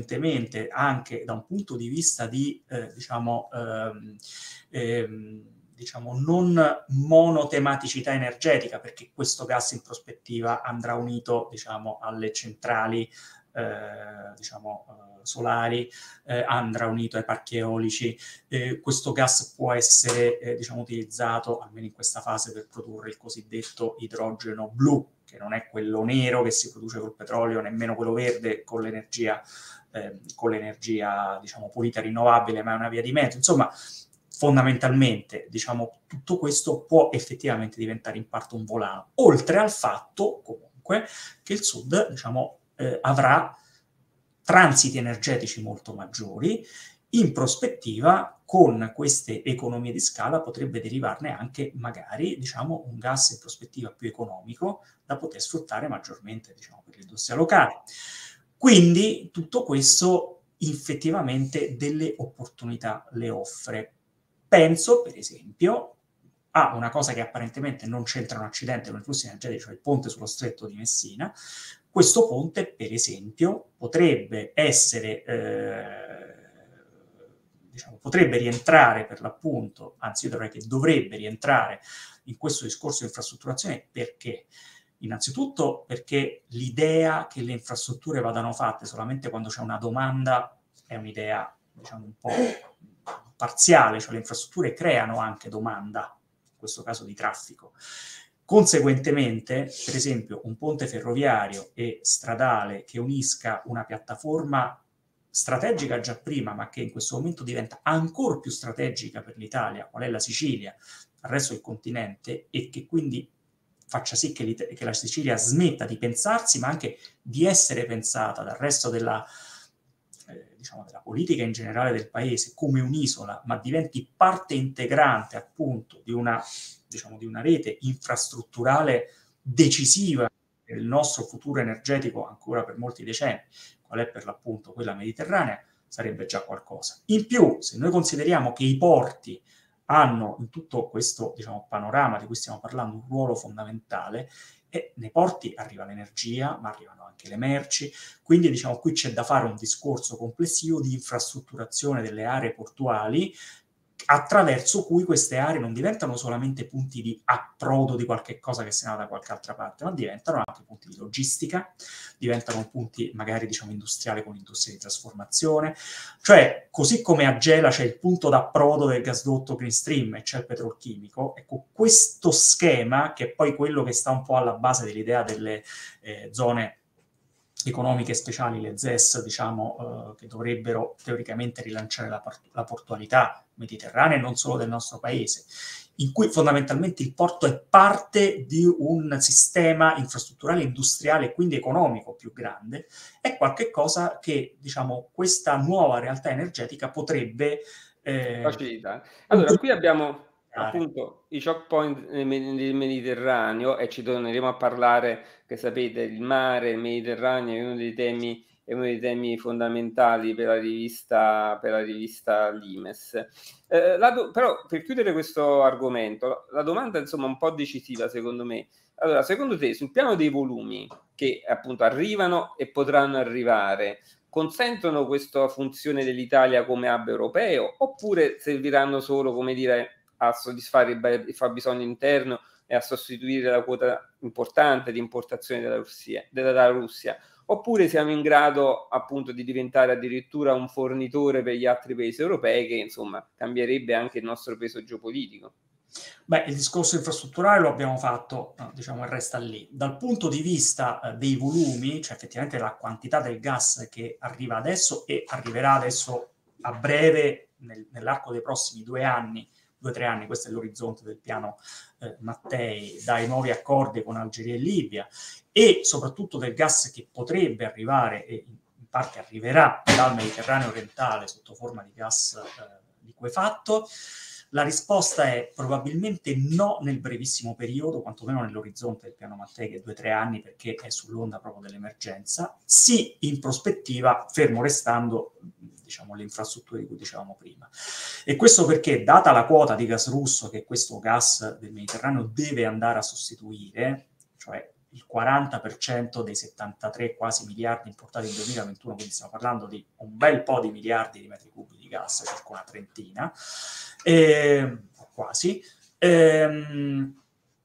conseguentemente anche da un punto di vista di, eh, diciamo, ehm, ehm, diciamo, non monotematicità energetica, perché questo gas in prospettiva andrà unito, diciamo, alle centrali eh, diciamo, eh, solari, eh, andrà unito ai parchi eolici. Eh, questo gas può essere eh, diciamo, utilizzato, almeno in questa fase, per produrre il cosiddetto idrogeno blu, che non è quello nero che si produce col petrolio, nemmeno quello verde con l'energia, eh, con l'energia diciamo, pulita rinnovabile, ma è una via di mezzo. Insomma, fondamentalmente, diciamo, tutto questo può effettivamente diventare in parte un volano, oltre al fatto, comunque, che il Sud, diciamo, eh, avrà transiti energetici molto maggiori. In prospettiva, con queste economie di scala, potrebbe derivarne anche, magari, diciamo, un gas in prospettiva più economico da poter sfruttare maggiormente, diciamo, per l'industria locale. Quindi, tutto questo, effettivamente, delle opportunità le offre. Penso, per esempio, a una cosa che apparentemente non c'entra un accidente con i flussi energetici, cioè il ponte sullo stretto di Messina. Questo ponte, per esempio, potrebbe essere, eh, diciamo, potrebbe rientrare per l'appunto, anzi io dovrei che dovrebbe rientrare in questo discorso di infrastrutturazione. Perché? Innanzitutto perché l'idea che le infrastrutture vadano fatte solamente quando c'è una domanda è un'idea, diciamo, un po' parziale, cioè le infrastrutture creano anche domanda, in questo caso di traffico. Conseguentemente, per esempio, un ponte ferroviario e stradale che unisca una piattaforma strategica già prima, ma che in questo momento diventa ancora più strategica per l'Italia, qual è la Sicilia, al resto del continente, e che quindi faccia sì che, che la Sicilia smetta di pensarsi, ma anche di essere pensata dal resto della, eh, diciamo, della politica in generale del paese come un'isola, ma diventi parte integrante appunto di una, diciamo, di una rete infrastrutturale decisiva per il nostro futuro energetico ancora per molti decenni, qual è per l'appunto quella mediterranea, sarebbe già qualcosa. In più, se noi consideriamo che i porti hanno in tutto questo, diciamo, panorama di cui stiamo parlando un ruolo fondamentale, e nei porti arriva l'energia, ma arrivano anche le merci, quindi diciamo qui c'è da fare un discorso complessivo di infrastrutturazione delle aree portuali, attraverso cui queste aree non diventano solamente punti di approdo di qualche cosa che se ne va da qualche altra parte, ma diventano anche punti di logistica, diventano punti magari, diciamo, industriali con industrie di trasformazione. Cioè, così come a Gela c'è il punto d'approdo del gasdotto Green Stream e c'è il petrolchimico, ecco, questo schema, che è poi quello che sta un po' alla base dell'idea delle eh, zone economiche speciali, le Z E S, diciamo, eh, che dovrebbero teoricamente rilanciare la, port- la portualità mediterranea e non solo del nostro paese, in cui fondamentalmente il porto è parte di un sistema infrastrutturale, industriale e quindi economico più grande, è qualcosa che, diciamo, questa nuova realtà energetica potrebbe eh, facilitare. Allora, qui abbiamo appunto i choke point nel Mediterraneo, e ci torneremo a parlare, che sapete, il mare, il Mediterraneo è uno dei temi, è uno dei temi fondamentali per la rivista, per la rivista Limes. Eh, la do, però, per chiudere questo argomento, la domanda, insomma, un po' decisiva, secondo me. Allora, secondo te, sul piano dei volumi che appunto arrivano e potranno arrivare, consentono questa funzione dell'Italia come hub europeo, oppure serviranno solo, come dire, a soddisfare il, il fabbisogno interno e a sostituire la quota importante di importazione della Russia, della Russia, oppure siamo in grado appunto di diventare addirittura un fornitore per gli altri paesi europei, che insomma cambierebbe anche il nostro peso geopolitico? Beh, il discorso infrastrutturale lo abbiamo fatto, diciamo, e resta lì. Dal punto di vista eh, dei volumi, cioè effettivamente la quantità del gas che arriva adesso e arriverà adesso a breve, nel, nell'arco dei prossimi due anni, due o tre anni, questo è l'orizzonte del piano eh, Mattei, dai nuovi accordi con Algeria e Libia, e soprattutto del gas che potrebbe arrivare, e in parte arriverà dal Mediterraneo orientale sotto forma di gas eh, liquefatto. La risposta è probabilmente no nel brevissimo periodo, quantomeno nell'orizzonte del piano Mattei, che è due o tre anni, perché è sull'onda proprio dell'emergenza. Sì, in prospettiva, fermo restando, diciamo, le infrastrutture di cui dicevamo prima. E questo perché, data la quota di gas russo che questo gas del Mediterraneo deve andare a sostituire, cioè il quaranta per cento dei settantatré quasi miliardi importati nel duemilaventuno, quindi stiamo parlando di un bel po' di miliardi di metri cubi di gas, circa una trentina, e quasi. Ehm,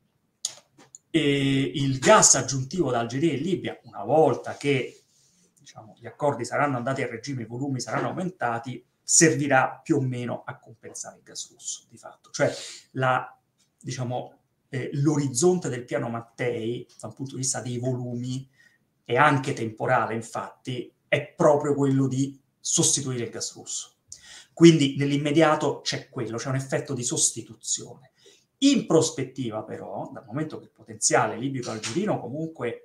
e il gas aggiuntivo da Algeria e Libia, una volta che diciamo, gli accordi saranno andati a regime, i volumi saranno aumentati, servirà più o meno a compensare il gas russo, di fatto. Cioè, la, diciamo, eh, l'orizzonte del piano Mattei, da un punto di vista dei volumi, e anche temporale, infatti, è proprio quello di sostituire il gas russo. Quindi nell'immediato c'è quello, c'è un effetto di sostituzione. In prospettiva, però, dal momento che il potenziale libico-algerino comunque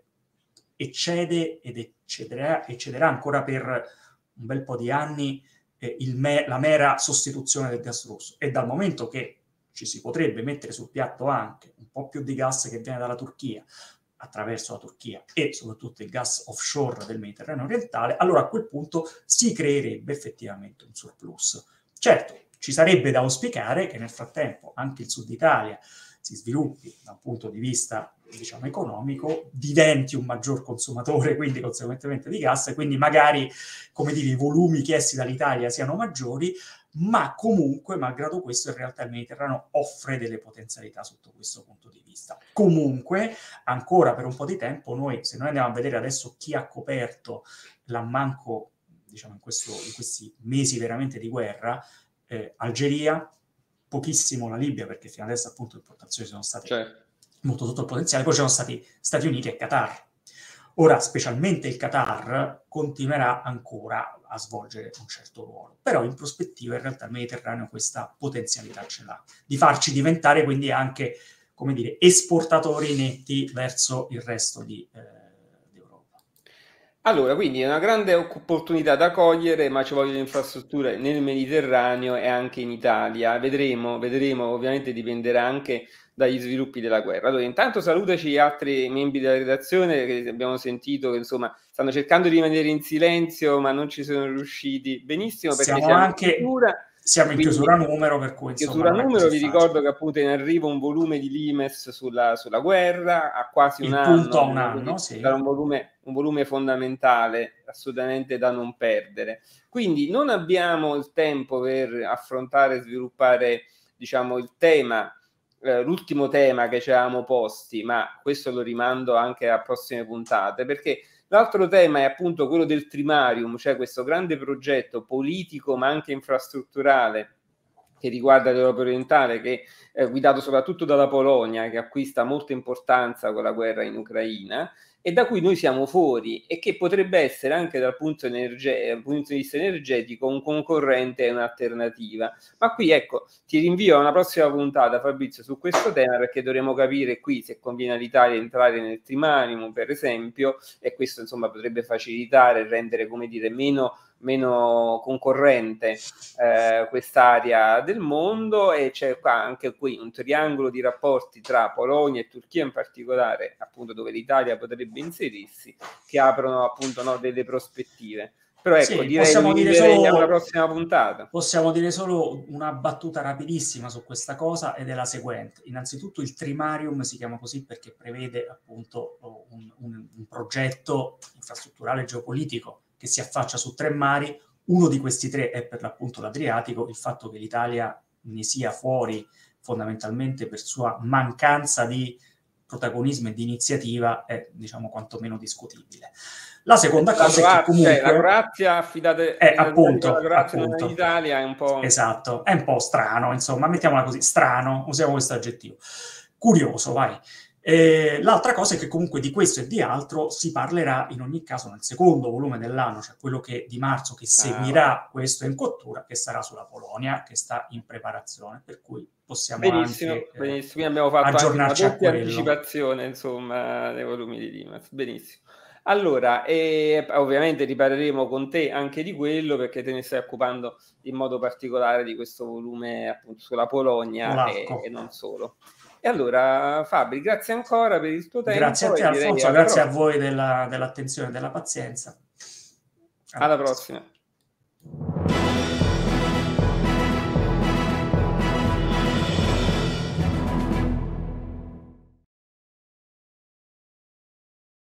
eccede ed eccederà, eccederà ancora per un bel po' di anni eh, il me, la mera sostituzione del gas russo, e dal momento che ci si potrebbe mettere sul piatto anche un po' più di gas che viene dalla Turchia, attraverso la Turchia, e soprattutto il gas offshore del Mediterraneo orientale, allora a quel punto si creerebbe effettivamente un surplus. Certo, ci sarebbe da auspicare che nel frattempo anche il sud Italia si sviluppi da un punto di vista, diciamo, economico, diventi un maggior consumatore, quindi conseguentemente di gas, e quindi magari, come dire, i volumi chiesti dall'Italia siano maggiori, ma comunque, malgrado questo, in realtà il Mediterraneo offre delle potenzialità sotto questo punto di vista. Comunque, ancora per un po' di tempo, noi, se noi andiamo a vedere adesso chi ha coperto l'ammanco, diciamo, in, questo, in questi mesi veramente di guerra, eh, Algeria, pochissimo la Libia, perché fino adesso appunto le importazioni sono state certo. molto sotto il potenziale, poi ci sono stati Stati Uniti e Qatar. Ora, specialmente il Qatar continuerà ancora a svolgere un certo ruolo, però in prospettiva in realtà il Mediterraneo questa potenzialità ce l'ha, di farci diventare quindi anche, come dire, esportatori netti verso il resto di, eh, d'Europa. Allora, quindi è una grande opportunità da cogliere, ma ci vogliono infrastrutture nel Mediterraneo e anche in Italia. Vedremo, vedremo, ovviamente dipenderà anche dagli sviluppi della guerra. Allora, intanto salutaci gli altri membri della redazione che abbiamo sentito che insomma stanno cercando di rimanere in silenzio, ma non ci sono riusciti benissimo perché siamo, siamo anche, in chiusura. Siamo in chiusura numero, per cui insomma, chiusura numero, vi ricordo che appunto è in arrivo un volume di Limes sulla, sulla guerra, a quasi un il anno. Punto a un anno, sì. Sarà un volume, un volume fondamentale, assolutamente da non perdere. Quindi non abbiamo il tempo per affrontare e sviluppare, diciamo, il tema, eh, l'ultimo tema che ci avevamo posti, ma questo lo rimando anche a prossime puntate, perché l'altro tema è appunto quello del Trimarium, cioè questo grande progetto politico ma anche infrastrutturale che riguarda l'Europa orientale, che è guidato soprattutto dalla Polonia, che acquista molta importanza con la guerra in Ucraina, e da cui noi siamo fuori, e che potrebbe essere anche dal punto, energe- dal punto di vista energetico un concorrente e un'alternativa. Ma qui ecco, ti rinvio a una prossima puntata, Fabrizio, su questo tema, perché dovremo capire qui se conviene all'Italia entrare nel Trimanium, per esempio, e questo insomma potrebbe facilitare e rendere, come dire, meno meno concorrente eh, quest'area del mondo, e c'è qua anche qui un triangolo di rapporti tra Polonia e Turchia in particolare, appunto dove l'Italia potrebbe inserirsi, che aprono appunto no, delle prospettive. Però ecco, sì, direi possiamo dire solo, alla prossima puntata. Possiamo dire solo una battuta rapidissima su questa cosa, ed è la seguente. Innanzitutto il Trimarium si chiama così perché prevede appunto un, un, un progetto infrastrutturale geopolitico che si affaccia su tre mari. Uno di questi tre è per l'appunto l'Adriatico. Il fatto che l'Italia ne sia fuori fondamentalmente per sua mancanza di protagonismo e di iniziativa è, diciamo, quantomeno discutibile. La seconda la cosa Croazia, è che comunque... la Croazia affidate è appunto, la Croazia appunto in Italia è un po'... Esatto, è un po' strano, insomma, mettiamola così, strano, usiamo questo aggettivo. Curioso, vai. Eh, l'altra cosa è che comunque di questo e di altro si parlerà in ogni caso nel secondo volume dell'anno, cioè quello che, di marzo, che seguirà ah, questo in cottura, che sarà sulla Polonia, che sta in preparazione, per cui possiamo benissimo, anche eh, benissimo. Abbiamo fatto aggiornarci anche una doppia a quello. anticipazione, insomma, dei volumi di Limes. Benissimo. Allora, e ovviamente riparleremo con te anche di quello, perché te ne stai occupando in modo particolare di questo volume appunto sulla Polonia e, e non solo. E allora, Fabri, grazie ancora per il tuo tempo. Grazie a te, Alfonso, grazie a voi della, dell'attenzione e della pazienza. Alla, alla prossima. prossima.